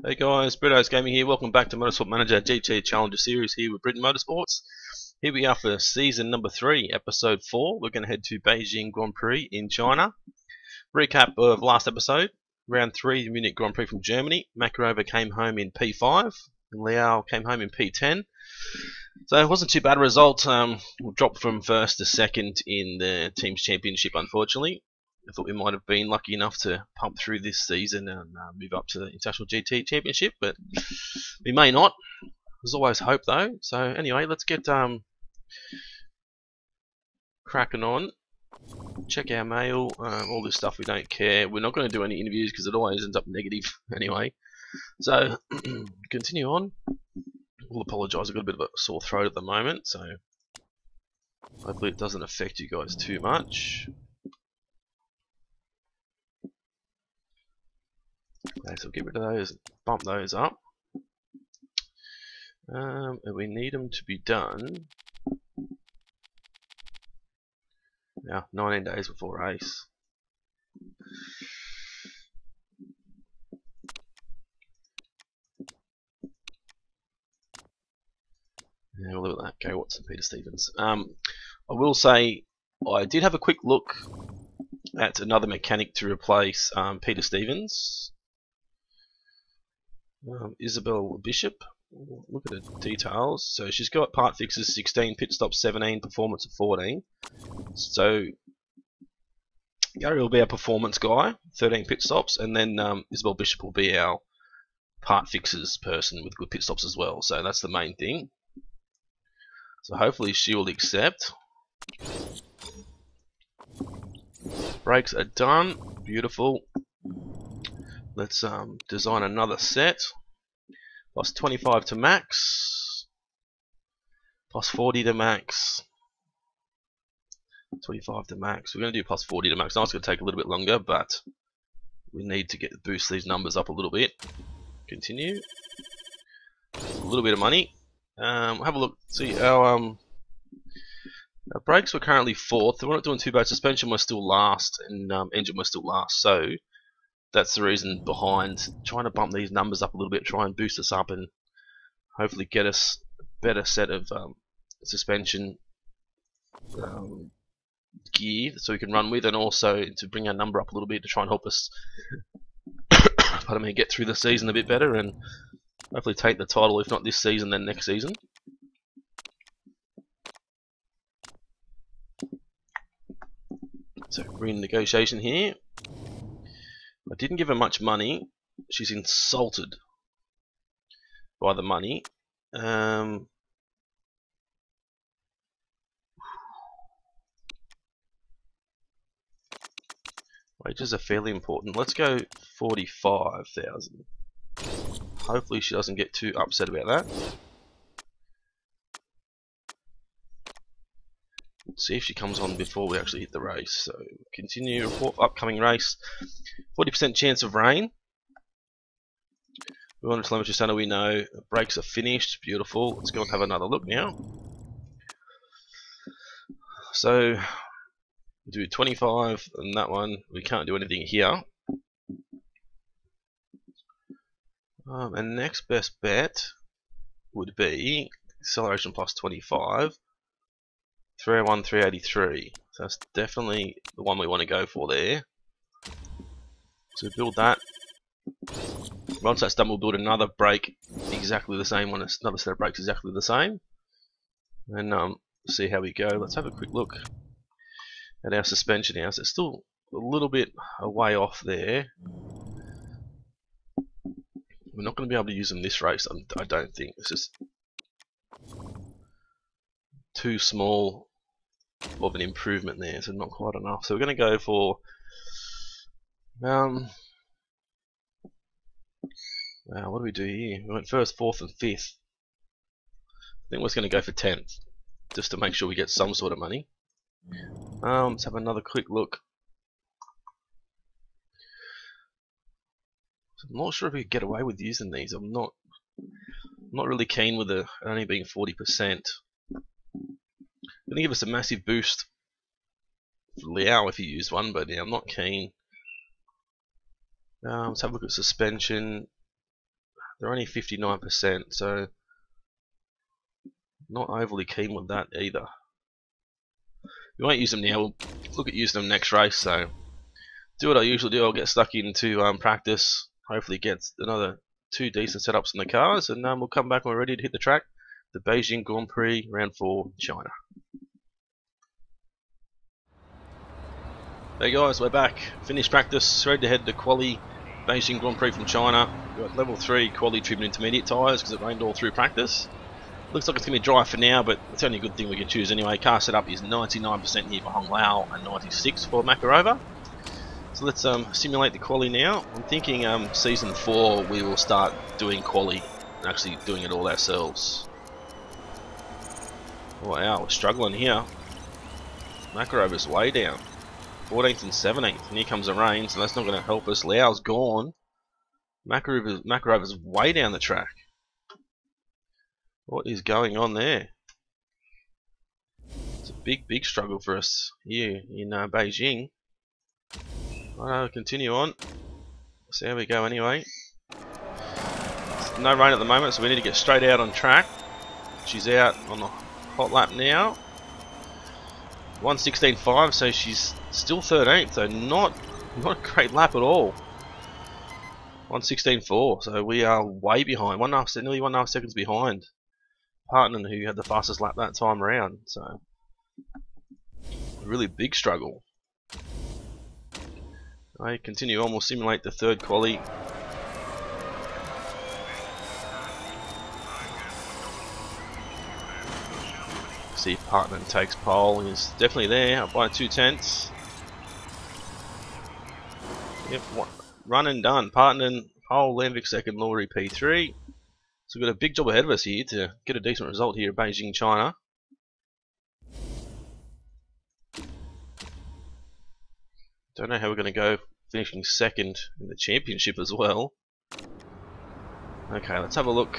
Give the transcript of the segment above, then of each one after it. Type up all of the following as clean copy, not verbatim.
Hey guys, Britto's Gaming here. Welcome back to Motorsport Manager GT Challenger Series here with Britton Motorsports. Here we are for season number 3, episode 4. We're going to head to Beijing Grand Prix in China. Recap of last episode. Round 3, the Munich Grand Prix from Germany. Makarova came home in P5 and Liao came home in P10. So it wasn't too bad a result. We dropped from first to second in the Teams Championship, unfortunately. I thought we might have been lucky enough to pump through this season and move up to the International GT Championship, but we may not. There's always hope, though. So anyway, let's get cracking on. Check our mail, all this stuff we don't care. We're not going to do any interviews because it always ends up negative anyway. So continue on. I'll apologise, I've got a bit of a sore throat at the moment, so hopefully it doesn't affect you guys too much. Okay, so get rid of those, bump those up. And we need them to be done now 19 days before race. Yeah, we'll look at that. Gary Watson, Peter Stevens. I will say I did have a quick look at another mechanic to replace Peter Stevens. Isabel Bishop. Look at the details. So she's got part fixes 16, pit stops 17, performance of 14. So Gary will be our performance guy, 13 pit stops, and then Isabel Bishop will be our part fixes person with good pit stops as well. So that's the main thing. So hopefully she will accept. Brakes are done. Beautiful. Let's design another set. Plus 25 to max. Plus 40 to max. 25 to max. We're going to do plus 40 to max. Now it's going to take a little bit longer, but we need to boost these numbers up a little bit. Continue. A little bit of money. Have a look. See, our brakes were currently 4th. We're not doing too bad. Suspension was still last, and engine was still last. So that's the reason behind trying to bump these numbers up a little bit, try and boost us up and hopefully get us a better set of suspension gear so we can run with, and also to bring our number up a little bit to try and help us pardon me, get through the season a bit better and hopefully take the title, if not this season then next season. So we're in negotiation here. I didn't give her much money. She's insulted by the money. Wages are fairly important. Let's go 45,000. Hopefully she doesn't get too upset about that. Let's see if she comes on before we actually hit the race. So continue, report upcoming race. 40% chance of rain. We want to telemetry center, we know brakes are finished. Beautiful. Let's go and have another look now. So do 25 and that one. We can't do anything here. And next best bet would be acceleration plus 25. 301, 383. So that's definitely the one we want to go for there. So build that. Once that's done, we'll build another brake exactly the same one, another set of brakes exactly the same, and see how we go. Let's have a quick look at our suspension now. So it's still a little bit a way off there. We're not going to be able to use them this race, I don't think. It's just too small of an improvement there, so not quite enough. So we're going to go for what do we do here? We went 1st, 4th and 5th. I think we're just going to go for 10th, just to make sure we get some sort of money. Let's have another quick look. So I'm not sure if we can get away with using these. I'm not really keen with it only being 40%. Going to give us a massive boost for Liao if you use one, but yeah, I'm not keen. Let's have a look at suspension. They're only 59%, so not overly keen with that either. We won't use them now. We'll look at using them next race. So do what I usually do. I'll get stuck into practice. Hopefully get another 2 decent setups in the cars, and we'll come back when we're ready to hit the track. The Beijing Grand Prix Round 4, China. Hey guys, we're back. Finished practice, ready to head to quali Beijing Grand Prix from China. We've got level 3 quali treatment intermediate tyres because it rained all through practice. Looks like it's going to be dry for now, but it's the only good thing we can choose anyway. Car setup is 99% here for Hong Lao and 96% for Makarova. So let's simulate the quali now. I'm thinking season 4 we will start doing quali and actually doing it all ourselves. Wow, we're struggling here. Makarova's way down. 14th and 17th, and here comes the rain, so that's not going to help us. Liao's gone. Makarova's way down the track. What is going on there? It's a big struggle for us here in Beijing. I'll continue on. See how we go anyway. There's no rain at the moment, so we need to get straight out on track. She's out on the hot lap now. 1:16.5, so she's still 13th, so not a great lap at all. 1:16.4, so we are way behind. Nearly 1.5 seconds behind Partner, who had the fastest lap that time around. So a really big struggle. I continue on. We'll simulate the third quali. See if Partner takes pole. He's definitely there, up by 2/10. Yep, run and done. Partner pole, Landvik second, Laurie P3. So we've got a big job ahead of us here to get a decent result here at Beijing, China. Don't know how we're going to go finishing second in the championship as well. Okay, let's have a look.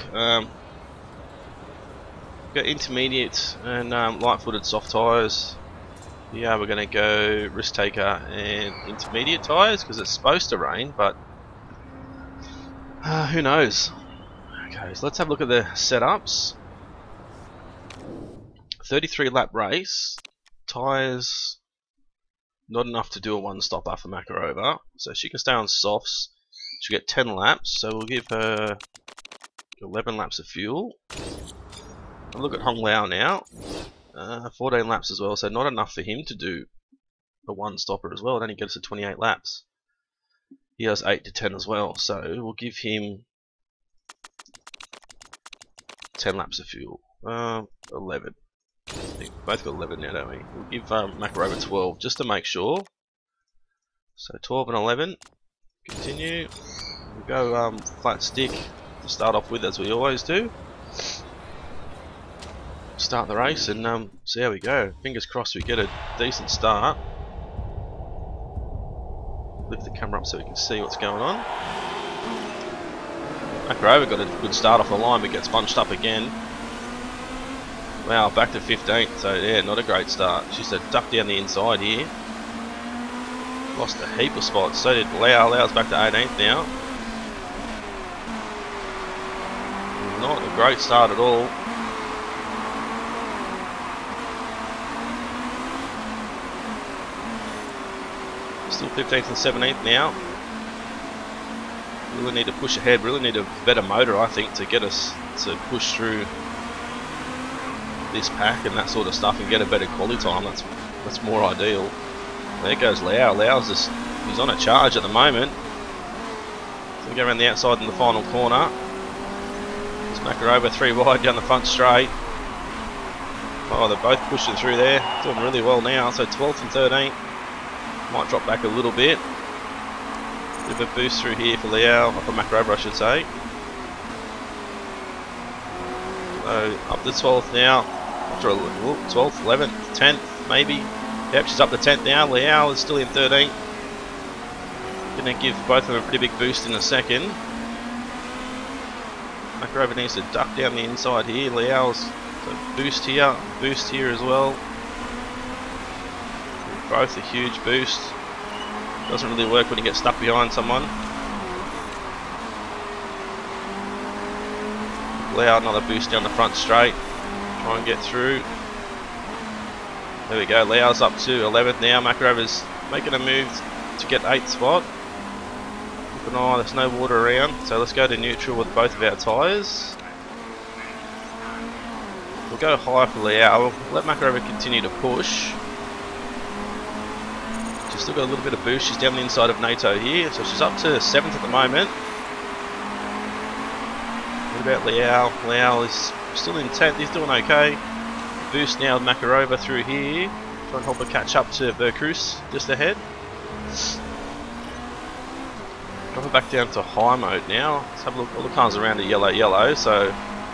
Got intermediate and light-footed soft tyres. Yeah, we're going to go risk taker and intermediate tyres because it's supposed to rain, but who knows? Okay, so let's have a look at the setups. 33 lap race. Tyres not enough to do a one-stopper for Makarova, so she can stay on softs. She'll get 10 laps, so we'll give her 11 laps of fuel. I'll look at Hong Lao now. 14 laps as well, so not enough for him to do a one-stopper as well. It only gets to 28 laps. He has 8 to 10 as well, so we'll give him 10 laps of fuel. 11. I think we've both got 11 now, don't we? We'll give Makarova 12 just to make sure. So 12 and 11. Continue. We'll go flat stick to start off with, as we always do. Start the race and see how we go. Fingers crossed we get a decent start. Lift the camera up so we can see what's going on. Makarova got a good start off the line but gets bunched up again. Wow, back to 15th, so yeah, not a great start. She's a duck down the inside here. Lost a heap of spots, so did Lao. Lao's back to 18th now. Not a great start at all. Still 15th and 17th now. Really need to push ahead, really need a better motor, I think, to get us to push through this pack and that sort of stuff and get a better quality time. That's more ideal. There goes Lao. Lao's just, he's on a charge at the moment. So we go around the outside in the final corner. There's Makarova 3 wide down the front straight. Oh, they're both pushing through there. Doing really well now. So 12th and 13th. Might drop back a little bit. Bit of a boost through here for Liao, or for Makarova I should say. So up to 12th now. After 12th, 11th, 10th maybe. Yep, she's up to 10th now. Liao is still in 13th. Gonna give both of them a pretty big boost in a second. Makarova needs to duck down the inside here. Liao's boost here as well. Both a huge boost. Doesn't really work when you get stuck behind someone. Lau another boost down the front straight. Try and get through. There we go. Lau's up to 11th now. Makarova's making a move to get 8th spot. Keep an eye, there's no water around, so let's go to neutral with both of our tyres. We'll go high for Lau. We'll let Makarova continue to push. She's still got a little bit of boost. She's down the inside of NATO here, so she's up to 7th at the moment. What about Lau? Lau is still in 10th. He's doing okay. Boost now with Makarova through here. Try and help her catch up to Vercruz just ahead. Drop her back down to high mode now. Let's have a look. All the cars around are yellow, so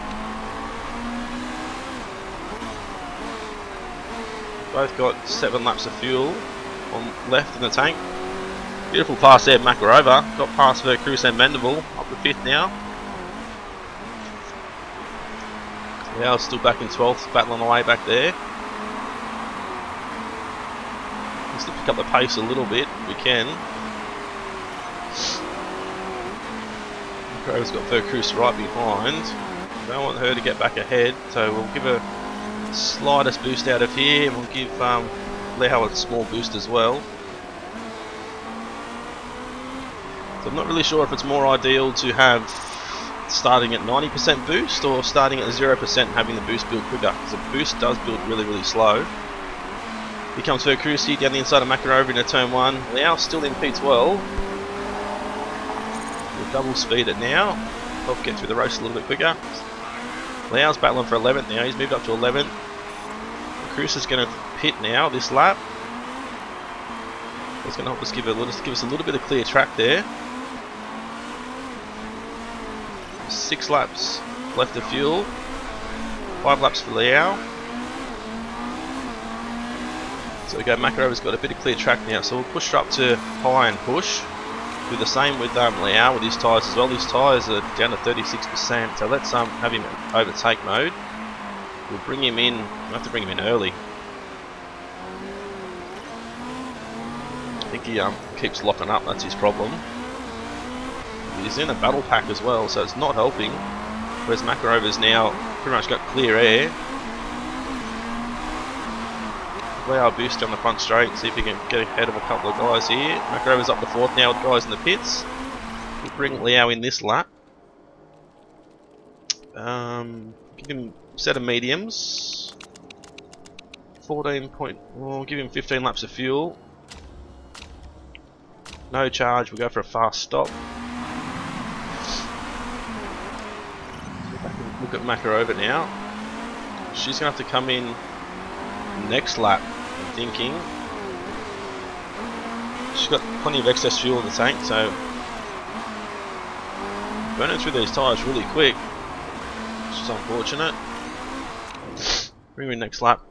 both got 7 laps of fuel on left in the tank. Beautiful pass there, Makarova. Got past Vercruz and Mendeville, up to 5th now. Now still back in 12th, battling away back there. Just to pick up the pace a little bit, if we can. Makarova's got Vercruz right behind. We don't want her to get back ahead, so we'll give her slightest boost out of here, and we'll give Lau a small boost as well. So I'm not really sure if it's more ideal to have starting at 90% boost or starting at 0% and having the boost build quicker, because the boost does build really slow. Here comes Vercruz here down the inside of Makarova into turn 1. Lau still in P12. We'll double speed it now, help get through the race a little bit quicker. Lau's battling for 11th now, he's moved up to 11th. Vercruz is going to pit now this lap. It's going to help us give us a little bit of clear track there. 6 laps left of fuel. 5 laps for Lau. So we go, Makarova's got a bit of clear track now, so we'll push her up to high and push. Do the same with Lau with his tyres as well. His tyres are down to 36%, so let's have him in overtake mode. We'll bring him in, we'll have to bring him in early. I think he keeps locking up, that's his problem. He's in a battle pack as well, so it's not helping. Whereas Makarova's now pretty much got clear air. Lau boost down the front straight, see if he can get ahead of a couple of guys here. Makarova's up to 4th now with guys in the pits. We'll bring Lau in this lap. Give him a set of mediums. 14 point. We'll give him 15 laps of fuel. No charge. We'll go for a fast stop. Look at Makarova now. She's going to have to come in next lap, I'm thinking. She's got plenty of excess fuel in the tank, so burning through these tyres really quick, which is unfortunate. Bring her in next lap.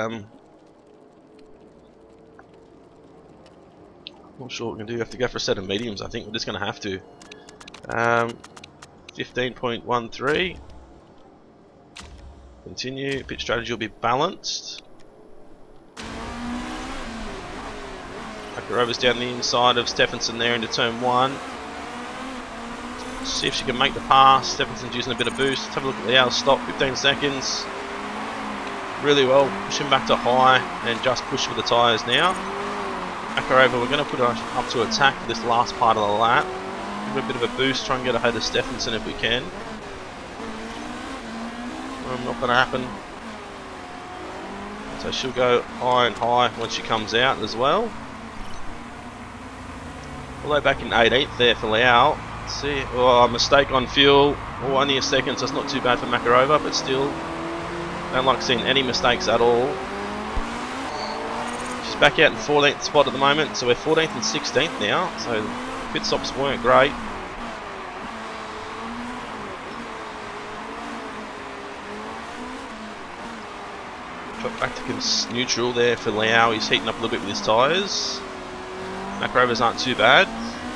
Not sure what we're going to do. We have to go for a set of mediums, I think. We're just going to have to. 15.13. Continue. Pit strategy will be balanced. Makarova's down the inside of Stephenson there into turn 1. See if she can make the pass. Stephenson's using a bit of boost. Let's have a look at Lau's stop. 15 seconds. Really well. Push him back to high and just push for the tyres now. Makarova, we're going to put her up to attack for this last part of the lap. Give her a bit of a boost. Try and get ahead of Stephenson if we can. Not going to happen. So she'll go high and high when she comes out as well. Although back in 18th there for Lau. Let's see, oh, mistake on fuel. Oh, only a second, so it's not too bad for Makarova, but still, don't like seeing any mistakes at all. She's back out in 14th spot at the moment, so we're 14th and 16th now. So pit stops weren't great. Back to neutral there for Lau. He's heating up a little bit with his tyres. Makarova's aren't too bad.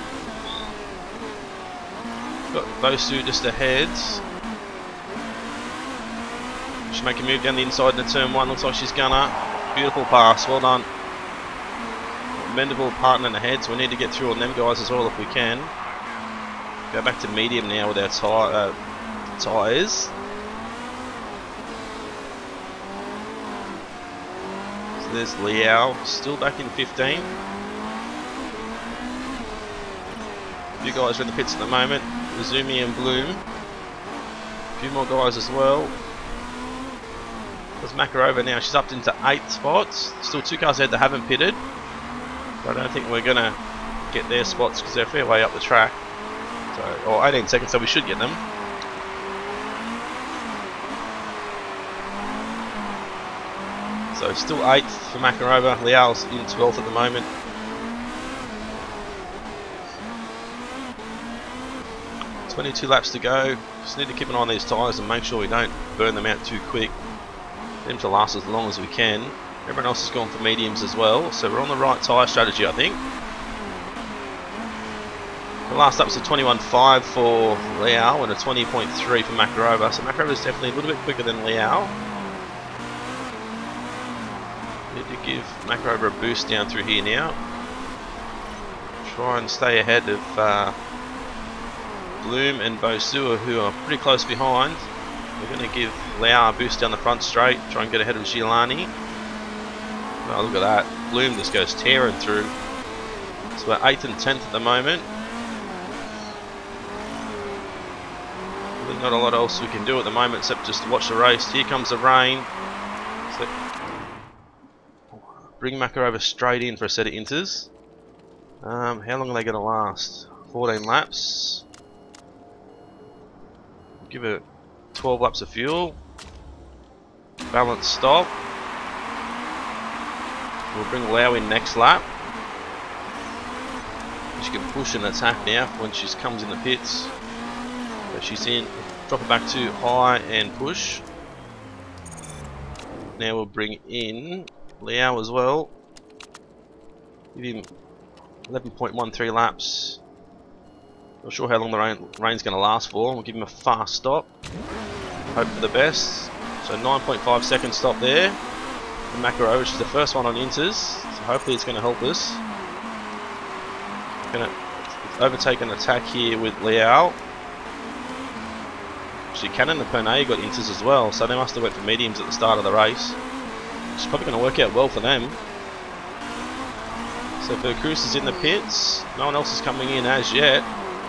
Got those two just ahead. She's making a move down the inside into turn 1. Looks like she's gonna. Beautiful pass. Well done. Mendeville partnering ahead, so we need to get through on them guys as well if we can. Go back to medium now with our tyres. There's Liao, still back in 15. A few guys are in the pits at the moment. Izumi and Bloom. A few more guys as well. There's Makarova now. She's up into 8th spots. Still 2 cars ahead that haven't pitted. But I don't think we're going to get their spots because they're a fair way up the track. So, or 18 seconds, so we should get them. So still 8th for Makarova. Liao's in 12th at the moment. .22 laps to go. Just need to keep an eye on these tyres and make sure we don't burn them out too quick. Get them to last as long as we can. Everyone else has gone for mediums as well, so we're on the right tyre strategy, I think. The last up was a 21.5 for Liao and a 20.3 for Makarova. So Makarova's definitely a little bit quicker than Liao. Need to give Makarova a boost down through here now. Try and stay ahead of Bloom and Bosua, who are pretty close behind. We're going to give Liao a boost down the front straight, try and get ahead of Giolani. Oh, look at that. Bloom just goes tearing through. So we're 8th and 10th at the moment. Really not a lot else we can do at the moment except just to watch the race. Here comes the rain. So bring Makarova straight in for a set of inters. How long are they going to last? 14 laps. Give it 12 laps of fuel. Balance stop. We'll bring Liao in next lap. She can push and attack now when she comes in the pits. So she's in. Drop it back to high and push. Now we'll bring in Liao as well. Give him 11.13 laps. Not sure how long the rain's going to last for. We'll give him a fast stop. Hope for the best. So 9.5 second stop there. For Makarova, which is the first one on inters. So hopefully it's going to help us. Going to overtake an attack here with Liao. Actually, Cannon and Pernay got inters as well, so they must have went for mediums at the start of the race. It's probably going to work out well for them. So Vercruz is in the pits. No one else is coming in as yet.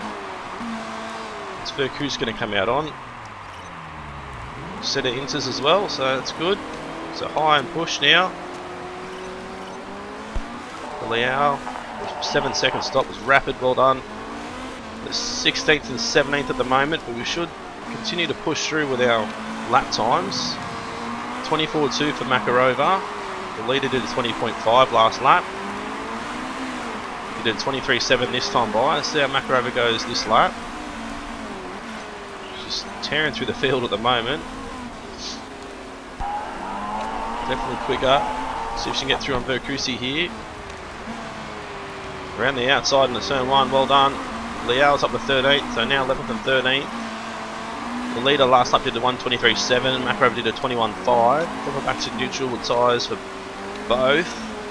It's Vercruz going to come out on. Set of inters as well, so that's good. So high and push now. Liao, 7 second stop was rapid, well done. The 16th and 17th at the moment, but we should continue to push through with our lap times. 24.2 for Makarova. The leader did a 20.5 last lap. He did 23.7 this time by. Let's see how Makarova goes this lap. She's tearing through the field at the moment. Definitely quicker. See if she can get through on Vercruzi here. Around the outside in the turn 1, well done. Liao's up to 13th, so now 11th and 13th. The leader last lap did a 1:23.7, Makarova did a 21.5. Drop it back to neutral with tyres for both.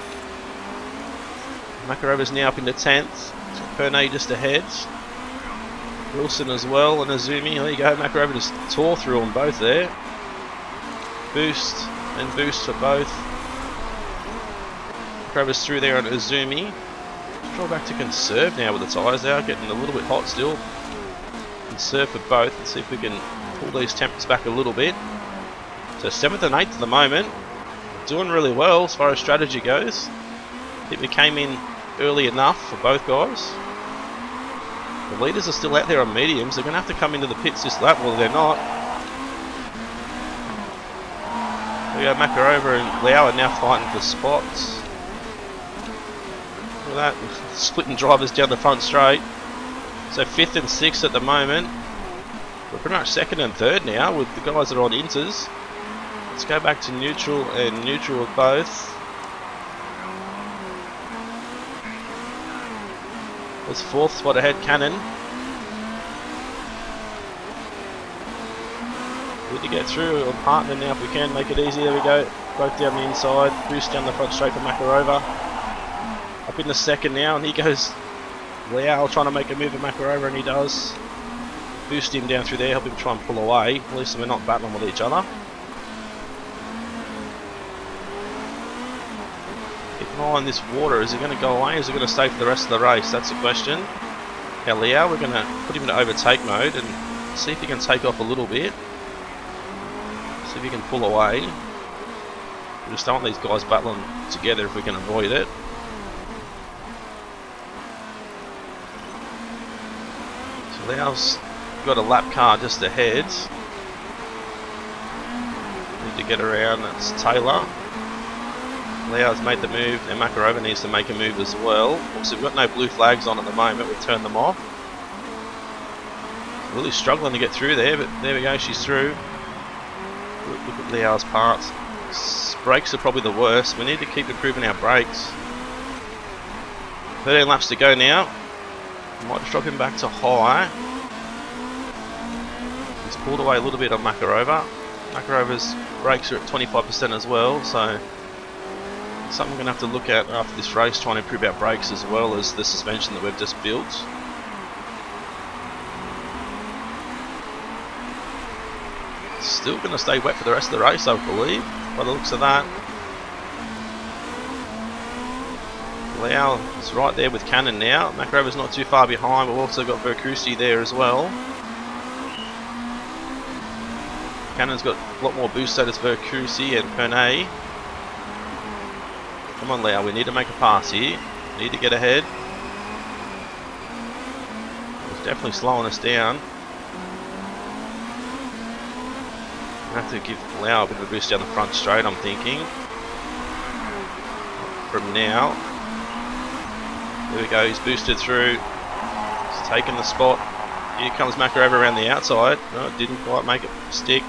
Makarova's now up into 10th. Pernay just ahead. Wilson as well, and Azumi. There you go, Makarova just tore through them both there. Boost and boost for both. Makarova's through there on Azumi. Draw back to conserve now with the tyres. They are getting a little bit hot still. Conserve for both and see if we can pull these temps back a little bit. So 7th and 8th at the moment. Doing really well as far as strategy goes. I think we came in early enough for both guys. The leaders are still out there on mediums. They're going to have to come into the pits this lap. Well, they're not. We go Makarova and Liao are now fighting for spots. Look at that, splitting drivers down the front straight. So 5th and 6th at the moment. We're pretty much 2nd and 3rd now with the guys that are on inters. Let's go back to neutral and neutral with both. There's 4th spot ahead, Cannon. Need to get through on partner now if we can, make it easy. There we go. Both down the inside, boost down the front straight for Makarova. Up in the 2nd now, and he goes Liao trying to make a move at Makarova, and he does. Boost him down through there, help him try and pull away. At least we're not battling with each other. eye on this water. Is it going to go away? Is it going to stay for the rest of the race? That's the question. Now Liao, we're going to put him into overtake mode and see if he can take off a little bit. See if he can pull away. We just don't want these guys battling together if we can avoid it. So Liao's got a lap car just ahead. Need to get around. That's Taylor. Liao's made the move, and Makarova needs to make a move as well. So we've got no blue flags on at the moment, we've turned them off. Really struggling to get through there, but there we go, she's through. Look at Liao's parts. Brakes are probably the worst. We need to keep improving our brakes. 13 laps to go now. Might just drop him back to high. He's pulled away a little bit on Makarova. Makarova's brakes are at 25% as well, so something we're going to have to look at after this race, trying to improve our brakes as well as the suspension that we've just built. Still going to stay wet for the rest of the race, I believe, by the looks of that. Liao is right there with Cannon now. Makarova's not too far behind. We've also got Vercruci there as well. Cannon's got a lot more boost, so does Vercruci and Pernay. Come on, Liao, we need to make a pass here. Need to get ahead. It's definitely slowing us down. I have to give Liao a bit of a boost down the front straight, I'm thinking. From now. There we go, he's boosted through. He's taken the spot. Here comes Makarova around the outside. No, it didn't quite make it stick.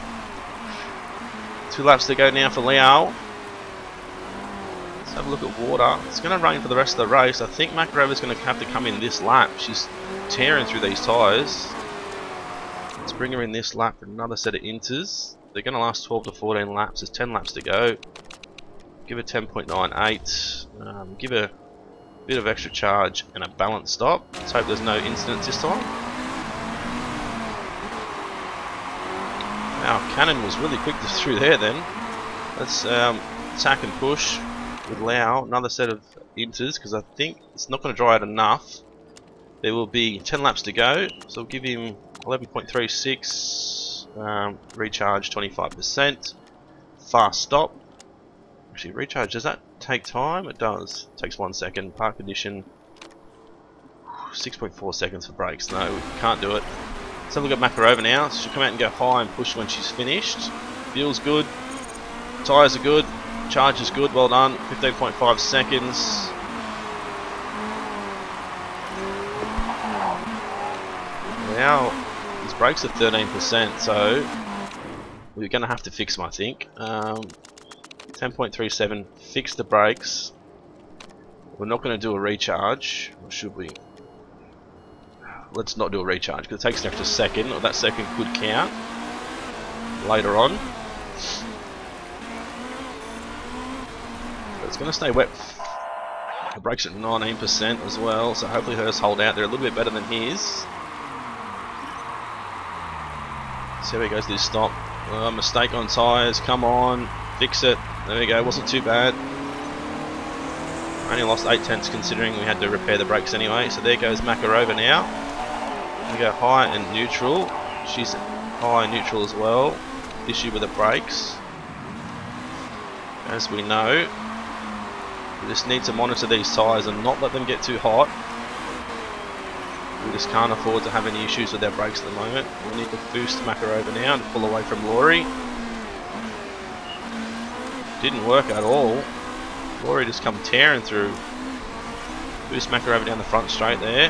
2 laps to go now for Liao. Have a look at water. It's going to rain for the rest of the race. I think Makarova's going to have to come in this lap. She's tearing through these tyres. Let's bring her in this lap for another set of inters. They're going to last 12 to 14 laps. There's 10 laps to go. Give her 10.98. Give her a bit of extra charge and a balance stop. Let's hope there's no incidents this time. Wow, Cannon was really quick through there then. Let's attack and push with Liao, another set of inters, because I think it's not going to dry out enough. There will be 10 laps to go, so we'll give him 11.36, recharge 25%, fast stop. Actually, recharge, does that take time? It does. It takes 1 second. Park condition, 6.4 seconds for brakes. No, we can't do it. Let's have a look at Makarova now. She'll come out and go high and push when she's finished. Feels good. Tyres are good. Charge is good, well done. 15.5 seconds. Now his brakes are 13%, so we're going to have to fix them, I think. 10.37, fix the brakes. We're not going to do a recharge, or should we? Let's not do a recharge because it takes an extra second, or that second could count later on. It's going to stay wet. The brakes at 19% as well, so hopefully hers hold out. They're a little bit better than his. See how he goes this stop. Mistake on tyres, come on, fix it. There we go, wasn't too bad. Only lost 8 tenths considering we had to repair the brakes anyway. So there goes Makarova now. We go high and neutral. She's high and neutral as well. Issue with the brakes. As we know, we just need to monitor these tyres and not let them get too hot. We just can't afford to have any issues with our brakes at the moment. We need to boost Makarova now and pull away from Laurie. Didn't work at all. Laurie just come tearing through. Boost Makarova down the front straight there.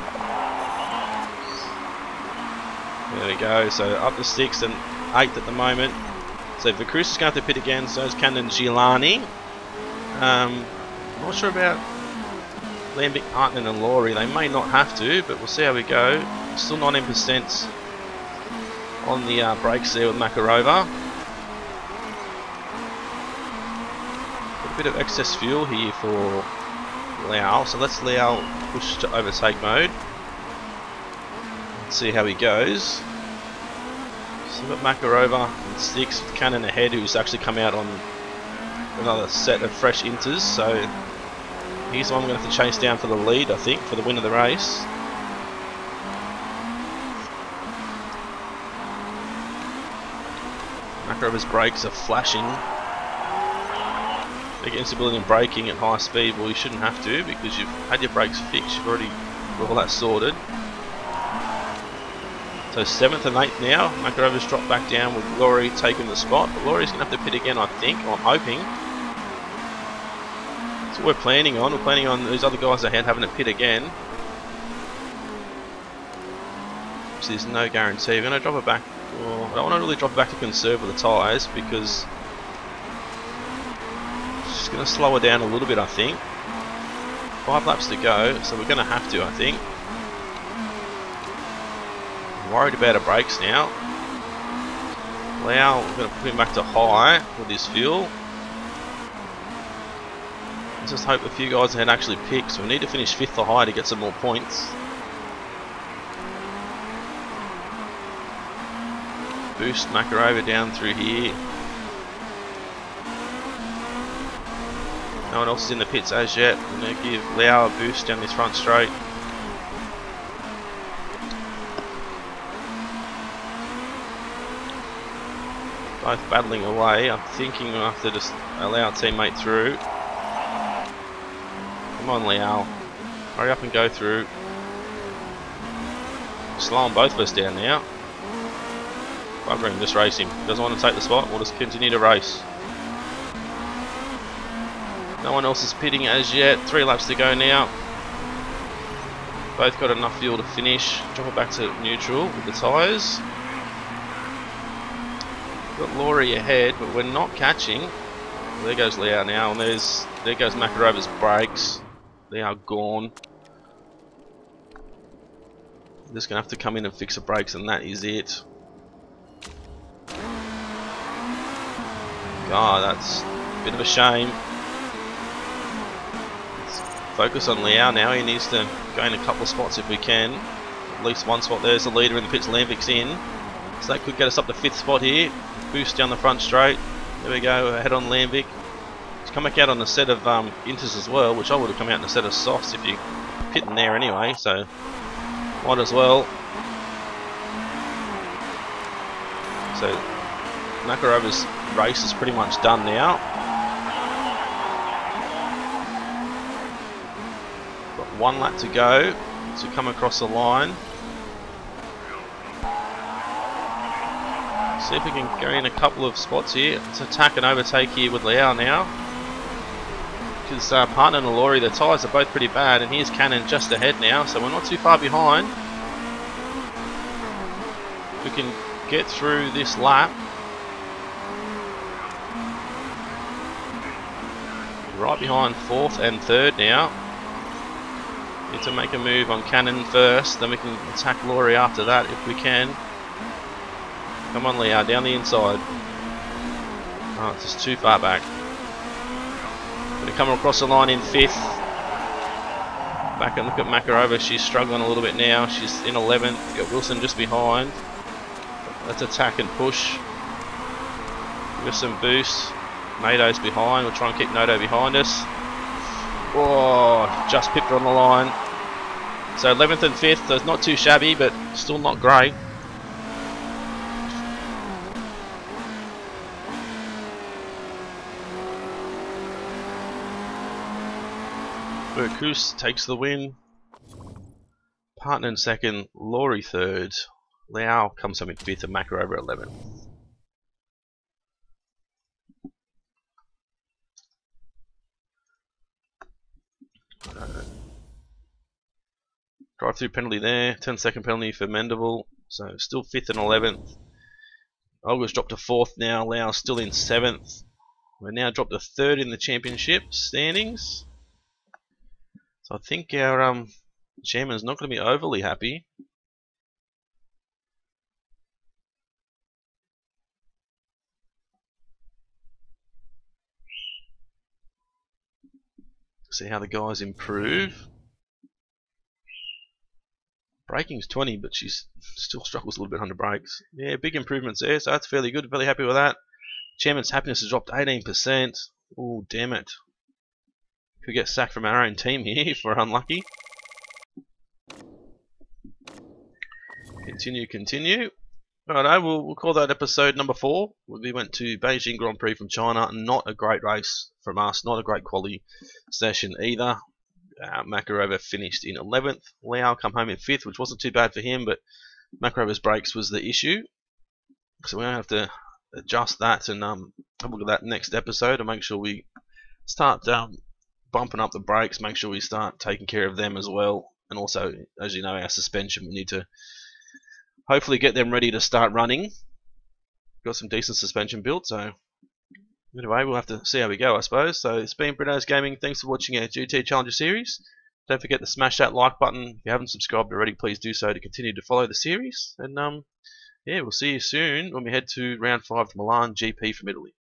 There we go. So up to 6th and 8th at the moment. So Vercruci is going to have to pit again. So is Cannon Giuliani. Not sure about Lambic, Hartman and Laurie. They may not have to, but we'll see how we go. Still 19% on the brakes there with Makarova. A bit of excess fuel here for Liao, so let's Liao push to overtake mode. Let's see how he goes. So we've got Makarova in 6th, Cannon ahead, who's actually come out on another set of fresh inters, so he's the one we're going to have to chase down for the lead, I think, for the win of the race. Makarova's brakes are flashing. They're getting stability in braking at high speed. Well, you shouldn't have to because you've had your brakes fixed. You've already got all that sorted. So 7th and 8th now. Makarova's dropped back down with Laurie taking the spot. But Laurie's going to have to pit again, I think. Or I'm hoping. That's what we're planning on. We're planning on these other guys ahead having to pit again. So there's no guarantee. We're going to drop it back. Well, I don't want to really drop it back to conserve with the tyres because it's just going to slow her down a little bit, I think. 5 laps to go, so we're going to have to, I think. I'm worried about her brakes now. Lau, we're going to put him back to high with his fuel. Let's just hope a few guys ahead actually pick, so we need to finish 5th or high to get some more points. Boost Makarova down through here. No one else is in the pits as yet. I'm going to give Lau a boost down this front straight. Both battling away. I'm thinking we'll have to just allow our teammate through. Come on, Lau. Hurry up and go through. Slowing both of us down now. Bugger him, just race him. He doesn't want to take the spot, we'll just continue to race. No one else is pitting as yet. 3 laps to go now. Both got enough fuel to finish. Drop it back to neutral with the tyres. Got Laurie ahead, but we're not catching. Well, there goes Lau now, and there goes Makarova's brakes. They are gone. I'm just going to have to come in and fix the brakes, and that is it. God, that's a bit of a shame. Let's focus on Lau now. He needs to gain a couple of spots if we can. At least one spot. There's the leader in the pits. Lamvik's in. So that could get us up to 5th spot here. Boost down the front straight. There we go. Ahead on Lamvik. He's come back out on a set of inters as well, which I would have come out in a set of softs if you pit in there anyway. So might as well. So Makarova's race is pretty much done now. Got 1 lap to go to come across the line. See if we can gain a couple of spots here. Let's attack and overtake here with Lau now. Because Partner and Laurie, the tyres are both pretty bad, and here's Cannon just ahead now, so we're not too far behind. We can get through this lap. Right behind 4th and 3rd now. Need to make a move on Cannon first, then we can attack Laurie after that if we can. Come on, Lau, down the inside. Oh, it's just too far back. Gonna come across the line in 5th. Back and look at Makarova, she's struggling a little bit now. She's in 11th. Got Wilson just behind. Let's attack and push. Give us some boost. Nado's behind. We'll try and keep Nodo behind us. Oh, just pipped her on the line. So 11th and 5th, so it's not too shabby, but still not great. Burkus takes the win. Partner in 2nd, Laurie 3rd. Lau comes home in 5th and Makarova 11th. Drive through penalty there, 10-second penalty for Mendeville, so still 5th and 11th. Olga's dropped to 4th now, Lau's still in 7th. We're now dropped to 3rd in the championship standings. So I think our chairman's not going to be overly happy. See how the guys improve. Braking's 20, but she still struggles a little bit under brakes. Yeah, big improvements there, so that's fairly good. Fairly happy with that. Chairman's happiness has dropped 18%. Oh, damn it. Could get sacked from our own team here if we're unlucky. Continue. Righto, we'll call that episode number 4. We went to Beijing Grand Prix from China. Not a great race from us. Not a great quality session either. Makarova finished in 11th. Liao come home in 5th, which wasn't too bad for him, but Makarova's brakes was the issue. So we're going to have to adjust that and have a look at that next episode and make sure we start bumping up the brakes, make sure we start taking care of them as well. And also, as you know, our suspension, we need to hopefully get them ready to start running. Got some decent suspension built, so anyway, we'll have to see how we go, I suppose. So it's been Britto's Gaming. Thanks for watching our GT Challenger series. Don't forget to smash that like button. If you haven't subscribed already, please do so to continue to follow the series. And yeah, we'll see you soon when we head to round 5 of Milan GP from Italy.